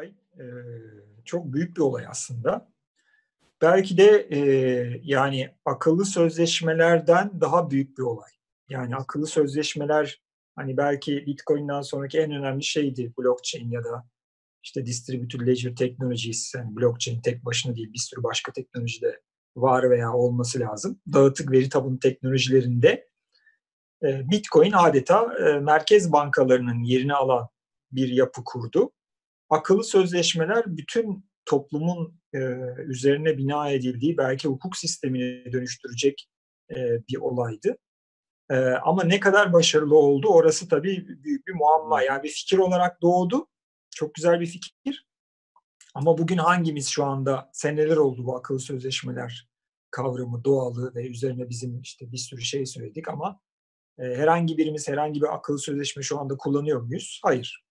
olay çok büyük bir olay aslında. Belki de yani akıllı sözleşmelerden daha büyük bir olay. Yani akıllı sözleşmeler hani belki Bitcoin'den sonraki en önemli şeydi blockchain ya da işte distributed ledger technologies. Yani blockchain tek başına değil, bir sürü başka teknoloji de var veya olması lazım. Dağıtık veri tabanı teknolojilerinde Bitcoin adeta merkez bankalarının yerini alan bir yapı kurdu. Akıllı sözleşmeler bütün toplumun üzerine bina edildiği, belki hukuk sistemini dönüştürecek bir olaydı. Ama ne kadar başarılı oldu orası tabii büyük bir muamma. Yani bir fikir olarak doğdu. Çok güzel bir fikir. Ama bugün hangimiz şu anda, seneler oldu bu akıllı sözleşmeler kavramı doğalı ve üzerine bizim işte bir sürü şey söyledik ama herhangi birimiz herhangi bir akıllı sözleşme şu anda kullanıyor muyuz? Hayır.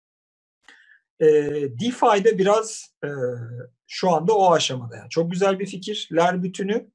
DeFi'de biraz şu anda o aşamada. Yani çok güzel bir fikirler bütünü.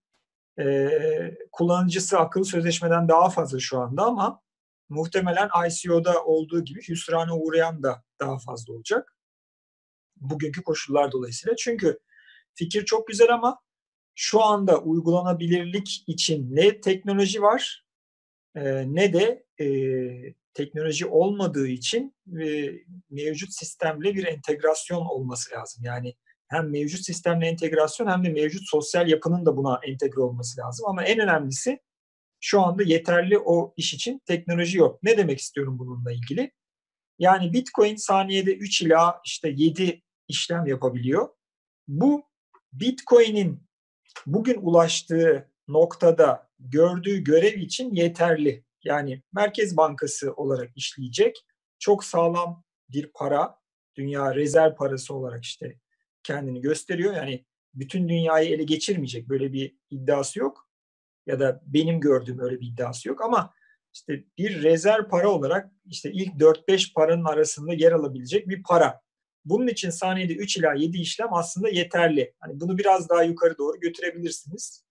Kullanıcısı akıllı sözleşmeden daha fazla şu anda ama muhtemelen ICO'da olduğu gibi hüsrana uğrayan da daha fazla olacak. Bugünkü koşullar dolayısıyla. Çünkü fikir çok güzel ama şu anda uygulanabilirlik için ne teknoloji var ne de teknoloji olmadığı için mevcut sistemle bir entegrasyon olması lazım. Yani hem mevcut sistemle entegrasyon hem de mevcut sosyal yapının da buna entegre olması lazım. Ama en önemlisi şu anda yeterli o iş için teknoloji yok. Ne demek istiyorum bununla ilgili? Yani Bitcoin saniyede 3 ila işte 7 işlem yapabiliyor. Bu Bitcoin'in bugün ulaştığı noktada gördüğü görev için yeterli. Yani Merkez Bankası olarak işleyecek. Çok sağlam bir para, dünya rezerv parası olarak işte kendini gösteriyor. Yani bütün dünyayı ele geçirmeyecek, böyle bir iddiası yok. Ya da benim gördüğüm öyle bir iddiası yok ama işte bir rezerv para olarak işte ilk 4-5 paranın arasında yer alabilecek bir para. Bunun için saniyede 3 ila 7 işlem aslında yeterli. Hani bunu biraz daha yukarı doğru götürebilirsiniz.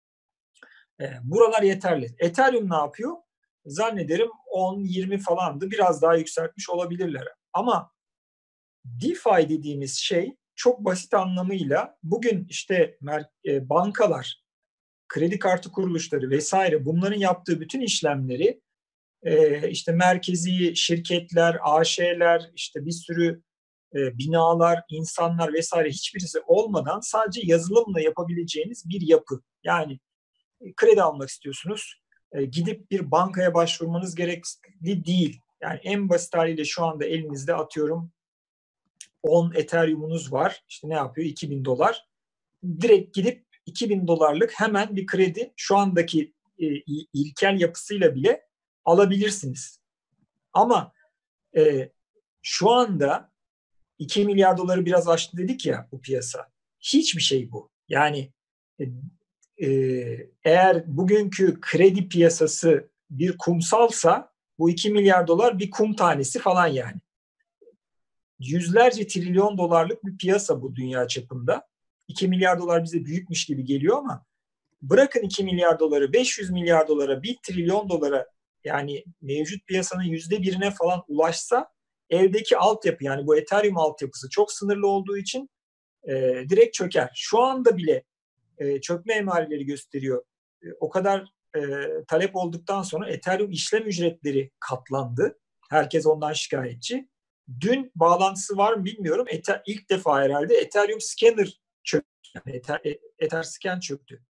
Buralar yeterli. Ethereum ne yapıyor? Zannederim 10-20 falandı. Biraz daha yükseltmiş olabilirler. Ama DeFi dediğimiz şey çok basit anlamıyla bugün işte bankalar, kredi kartı kuruluşları vesaire bunların yaptığı bütün işlemleri işte merkezi şirketler, AŞ'ler, işte bir sürü binalar, insanlar vesaire hiçbirisi olmadan sadece yazılımla yapabileceğiniz bir yapı. Yani kredi almak istiyorsunuz. Gidip bir bankaya başvurmanız gerekli değil. Yani en basit haliyle şu anda elinizde atıyorum 10 Ethereum'unuz var. İşte ne yapıyor? $2000. Direkt gidip $2000 hemen bir kredi şu andaki ilkel yapısıyla bile alabilirsiniz. Ama şu anda 2 milyar doları biraz aştı dedik ya bu piyasa. Hiçbir şey bu. Yani eğer bugünkü kredi piyasası bir kumsalsa bu 2 milyar dolar bir kum tanesi falan yani. Yüzlerce trilyon dolarlık bir piyasa bu dünya çapında. 2 milyar dolar bize büyükmüş gibi geliyor ama bırakın 2 milyar doları 500 milyar dolara 1 trilyon dolara yani mevcut piyasanın %1'ine falan ulaşsa evdeki altyapı yani bu Ethereum altyapısı çok sınırlı olduğu için direkt çöker. Şu anda bile çökme emareleri gösteriyor. O kadar talep olduktan sonra Ethereum işlem ücretleri katlandı. Herkes ondan şikayetçi. Dün bağlantısı var mı bilmiyorum. İlk defa herhalde Ethereum Scanner çöktü. Yani Etherscan çöktü.